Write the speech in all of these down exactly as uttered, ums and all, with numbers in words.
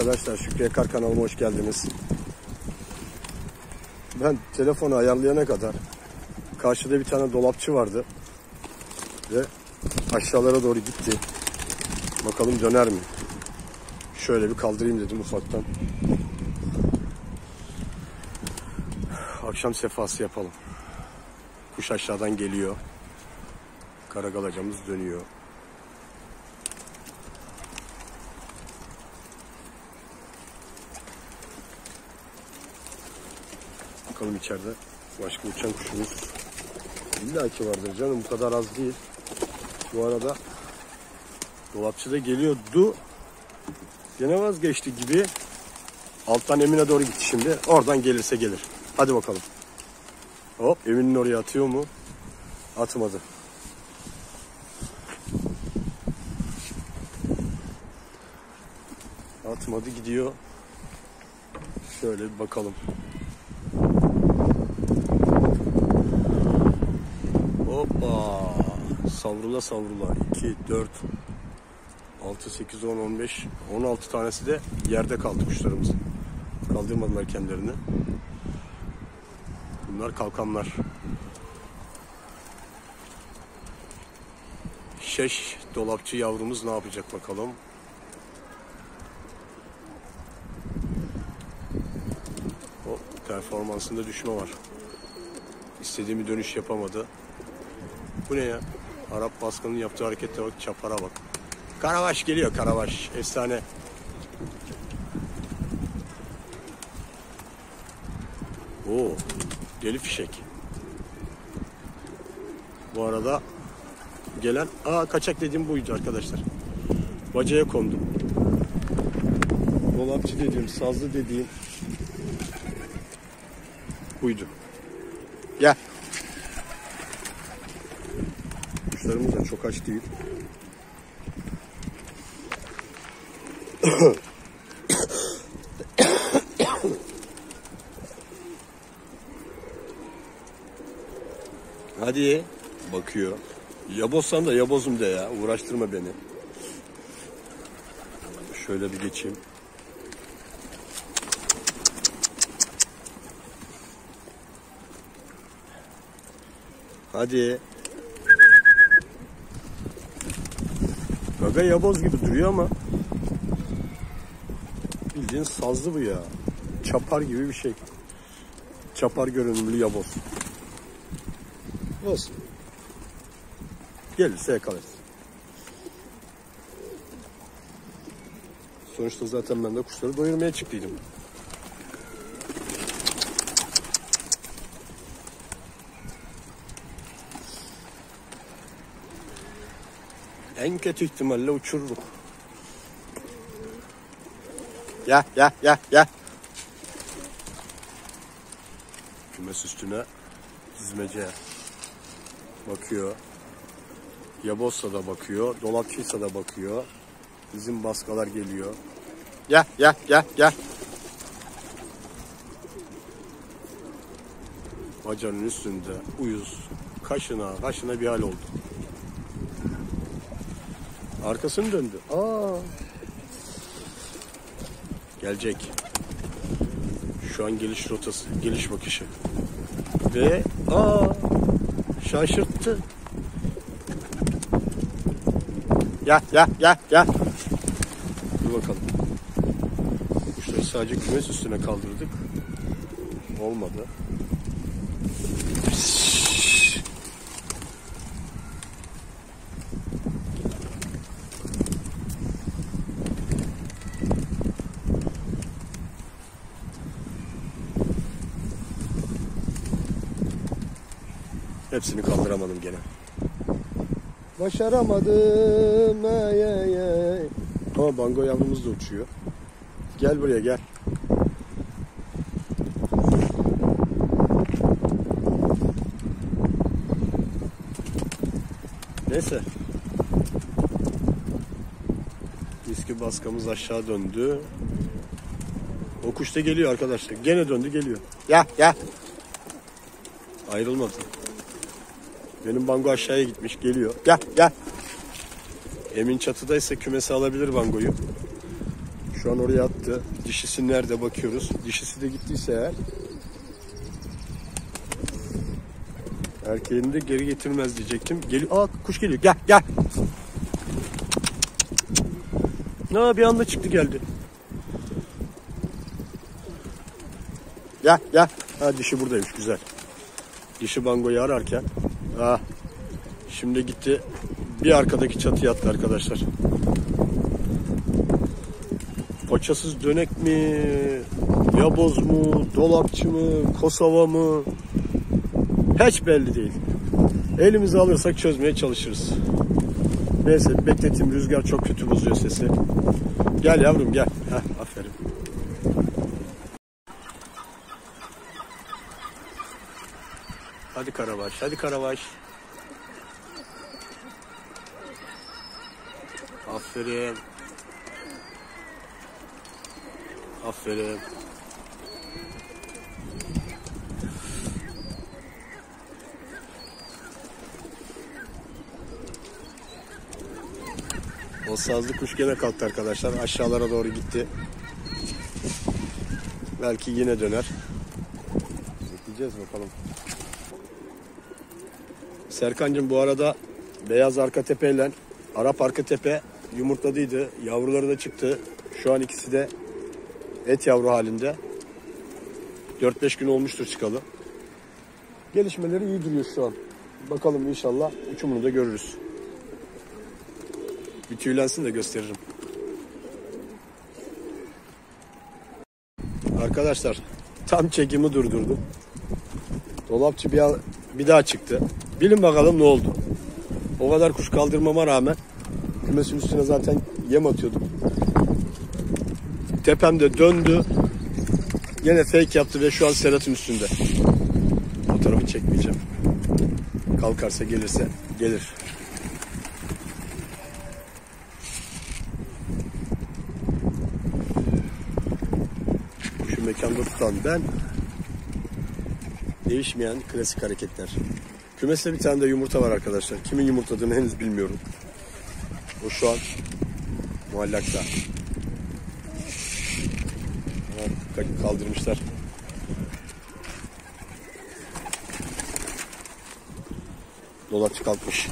Arkadaşlar, Şükrü Ekar kanalıma hoş geldiniz. Ben telefonu ayarlayana kadar karşıda bir tane dolapçı vardı ve aşağılara doğru gitti. Bakalım döner mi? Şöyle bir kaldırayım dedim ufaktan. Akşam sefası yapalım. Kuş aşağıdan geliyor. Karagalacamız dönüyor. Bakalım içeride başka uçan kuşumuz İlla ki vardır canım, bu kadar az değil. Bu arada dolapçı da geliyordu. Gene vazgeçti gibi. Alttan Emin'e doğru gitti şimdi. Oradan gelirse gelir. Hadi bakalım. Hop, Emin'in oraya atıyor mu? Atmadı. Atmadı, gidiyor. Şöyle bir bakalım. Hoppa. Savrula savrula. iki, dört, altı, sekiz, on, on beş, on altı tanesi de yerde kaldı kuşlarımız. Kaldırmadılar kendilerini. Bunlar kalkanlar. Şeş dolapçı yavrumuz ne yapacak bakalım. O performansında düşme var. İstediğimi dönüş yapamadı. Bu ne ya? Arap baskının yaptığı harekete bak, çapara bak. Karabaş geliyor, Karabaş. Efsane. Oo, deli fişek. Bu arada gelen, aa kaçak dediğim buydu arkadaşlar. Bacaya kondum. Dolapçı dediğim, sazlı dediğim buydu. Gel. Kuşlarımız da çok aç değil. Hadi. Bakıyor. Yabozsan da yabozum de ya. Uğraştırma beni. Şöyle bir geçeyim. Hadi. Gaga yaboz gibi duruyor ama bildiğin sazlı bu ya. Çapar gibi bir şey. Çapar görünümlü yaboz. Olsun. Gelirse yakalarız. Sonuçta zaten ben de kuşları doyurmaya çıktıydım. En kötü ihtimalle uçururuk. Ya ya ya ya. Kümes üstüne dizmece bakıyor. Yabozsa da bakıyor. Dolapçıysa da bakıyor. Bizim baskalar geliyor. Ya ya ya ya. Bacanın üstünde uyuz. Kaşına kaşına bir hal oldu. Arkasını döndü. Aa. Gelecek. Şu an geliş rotası, geliş bakışı. Ve aa, şaşırttı. Ya ya ya ya. Dur bakalım. Kuşları sadece kümes üstüne kaldırdık. Olmadı. Hepsini kaldıramadım gene. Başaramadım. Ay, ay, ay. Ama bango yavrumuz da uçuyor. Gel buraya gel. Neyse. Eski baskamız aşağı döndü. O kuş da geliyor arkadaşlar. Gene döndü geliyor. Ya ya. Ayrılmadı. Benim bango aşağıya gitmiş, geliyor. Gel gel. Emin çatıdaysa kümesi alabilir bangoyu. Şu an oraya attı. Dişisi nerede bakıyoruz. Dişisi de gittiyse eğer erkeğini de geri getirmez diyecektim. Gel, aa kuş geliyor. Gel gel. Ne bir anda çıktı geldi. Gel gel. Ha dişi buradaymış, güzel. Dişi bangoyu ararken ha şimdi gitti bir arkadaki çatıya attı arkadaşlar. Paçasız dönek mi, yaboz mu, dolapçı mı, Kosova mı? Hiç belli değil. Elimizi alırsak çözmeye çalışırız. Neyse bekleteyim, rüzgar çok kötü bozuyor sesi. Gel yavrum gel. Heh, aferin. Hadi Karabaş, hadi Karabaş. Aferin. Aferin. O sazlı kuş gene kalktı arkadaşlar. Aşağılara doğru gitti. Belki yine döner. Bekleyeceğiz bakalım. Serkancığım bu arada beyaz arka tepeyle Arap arka tepe yumurtladıydı. Yavruları da çıktı. Şu an ikisi de et yavru halinde. dört beş gün olmuştur çıkalı. Gelişmeleri iyi duruyor şu an. Bakalım inşallah uçumunu da görürüz. Bir tüylensin de gösteririm. Arkadaşlar tam çekimi durdurdum. Dolapçı bir, bir daha çıktı. Bilin bakalım ne oldu. O kadar kuş kaldırmama rağmen kümesin üstüne zaten yem atıyordum. Tepemde döndü. Yine fake yaptı ve şu an Serhat'ın üstünde. Fotoğrafı çekmeyeceğim. Kalkarsa gelirse gelir. Kuşu mekanda tutan ben. Değişmeyen klasik hareketler. Kümeste bir tane de yumurta var arkadaşlar. Kimin yumurtladığını henüz bilmiyorum. O şu an muallakta. Kaldırmışlar. Dolapçı kalkmış.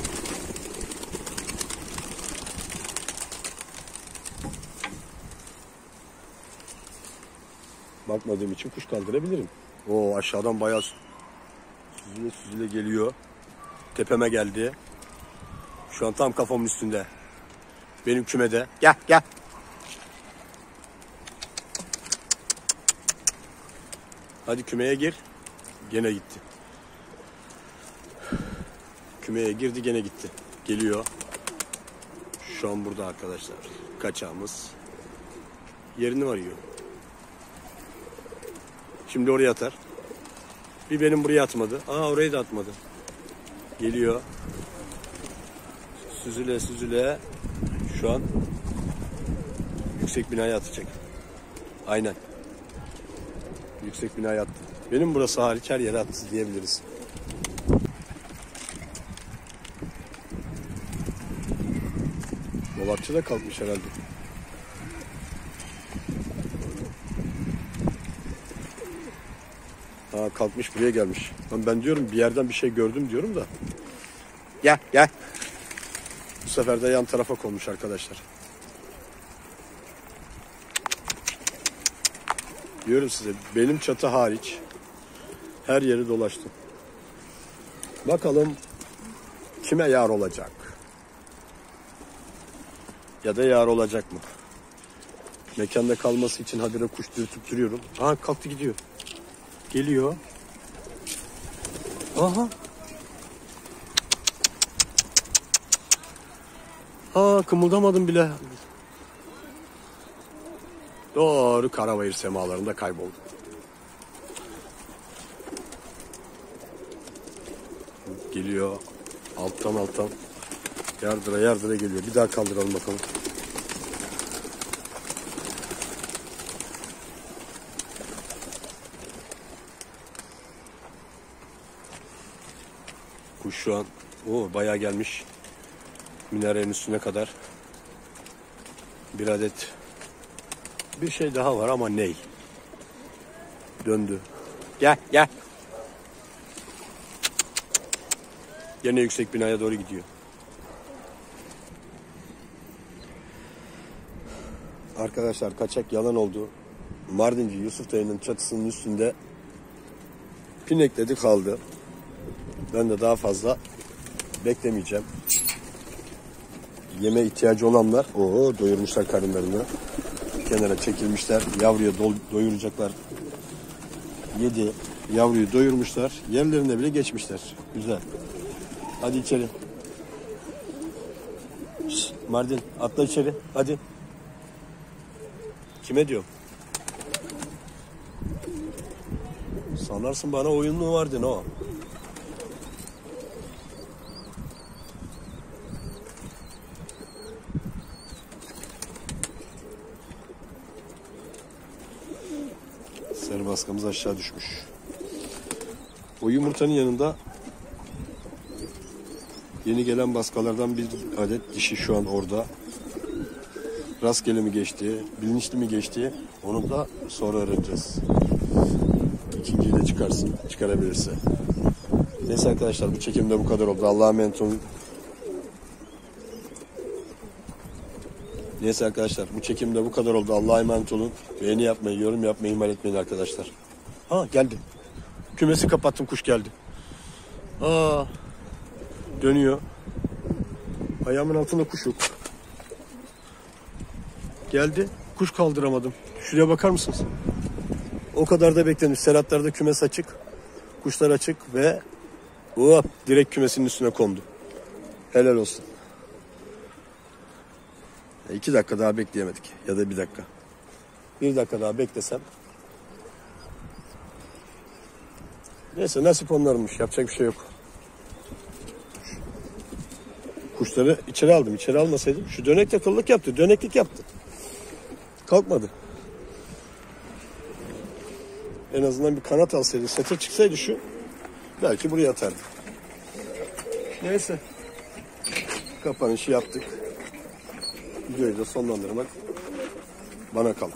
Bakmadığım için kuş kaldırabilirim. Oo aşağıdan bayağı süzüle süzüle geliyor. Tepeme geldi. Şu an tam kafamın üstünde. Benim kümede. Gel gel. Hadi kümeye gir. Gene gitti. Kümeye girdi gene gitti. Geliyor. Şu an burada arkadaşlar. Kaçağımız. Yerini arıyor. Şimdi oraya atar. Bir benim buraya atmadı. Aa orayı da atmadı. Geliyor. Süzüle süzüle. Şu an yüksek binaya atacak. Aynen. Yüksek binaya attı. Benim burası hariç her yere attı diyebiliriz. Dolapçı da kalkmış herhalde. Ha kalkmış buraya gelmiş. Ben diyorum bir yerden bir şey gördüm diyorum da. Gel gel. Bu sefer de yan tarafa konmuş arkadaşlar. Diyorum size benim çatı hariç her yeri dolaştım. Bakalım kime yar olacak? Ya da yar olacak mı? Mekanda kalması için habire kuş dürtüp duruyorum. Aha kalktı gidiyor. Geliyor. Aha. Aa kımıldamadım bile. Doğru Karabayır semalarında kayboldu. Geliyor. Alttan alttan. Yardıra yardıra geliyor. Bir daha kaldıralım bakalım. Kuş şu an o bayağı gelmiş. Minarenin üstüne kadar. Bir adet Bir şey daha var ama ney? Döndü. Gel gel. Gene yüksek binaya doğru gidiyor. Arkadaşlar kaçak yalan oldu. Mardinci Yusuf dayının çatısının üstünde pinekledi kaldı. Ben de daha fazla beklemeyeceğim. Yeme ihtiyacı olanlar ooo doyurmuşlar karınlarını. Kenara çekilmişler. Yavruya doyuracaklar. Yedi. Yavruyu doyurmuşlar. Yerlerine bile geçmişler. Güzel. Hadi içeri. Şişt, Mardin atla içeri. Hadi. Kime diyorum? Sanarsın bana oyun mu vardı ne o? Sarı baskamız aşağı düşmüş. O yumurtanın yanında yeni gelen baskalardan bir adet dişi şu an orada. Rastgele mi geçti, bilinçli mi geçti onu da sonra öğreneceğiz. İkinciyi de çıkarsın, çıkarabilirse. Neyse arkadaşlar bu çekimde bu kadar oldu. Allah'a emanet olun. Neyse arkadaşlar bu çekimde bu kadar oldu. Allah'a emanet olun. Beğeni yapmayı, yorum yapmayı ihmal etmeyin arkadaşlar. Ha geldi. Kümesi kapattım, kuş geldi. Aa, dönüyor. Ayağımın altında kuş yok. Geldi. Kuş kaldıramadım. Şuraya bakar mısınız? O kadar da bekledim. Serhatlarda kümes açık. Kuşlar açık ve hop, direkt kümesinin üstüne kondu. Helal olsun. İki dakika daha bekleyemedik. Ya da bir dakika. Bir dakika daha beklesem. Neyse nasip onlarmış. Yapacak bir şey yok. Kuşları içeri aldım. İçeri almasaydım. Şu dönek de kıllık yaptı. Döneklik yaptı. Kalkmadı. En azından bir kanat alsaydı. Satır çıksaydı şu. Belki buraya atardı. Neyse. Kapanışı yaptık. Videoyu da sonlandırmak bana kaldı.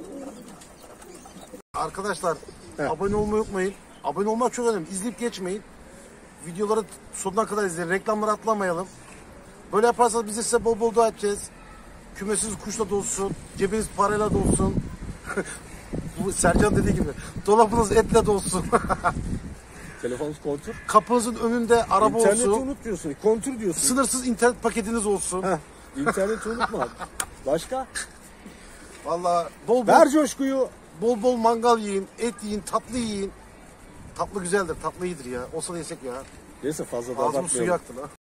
Arkadaşlar He. abone olmayı unutmayın. Abone olmak çok önemli. İzleyip geçmeyin. Videoları sonuna kadar izleyin. Reklamları atlamayalım. Böyle yaparsanız biz de size bol bol dua edeceğiz. Kümesiniz kuşla dolsun. Cebiniz parayla dolsun. Bu Sercan dediği gibi. Dolabınız etle dolsun. Telefonunuz kontür. Kapınızın önünde araba İnterneti olsun. İnterneti unutmuyorsun. Kontür diyorsun. Sınırsız internet paketiniz olsun. Heh. İnterneti unutma. Başka? Vallahi bol bol. Ver coşkuyu. Bol bol mangal yiyin, et yiyin, tatlı yiyin. Tatlı güzeldir, tatlı iyidir ya. Olsa da yesek ya. Neyse fazla da Ağzımın suyu abartmayalım. aktı lan.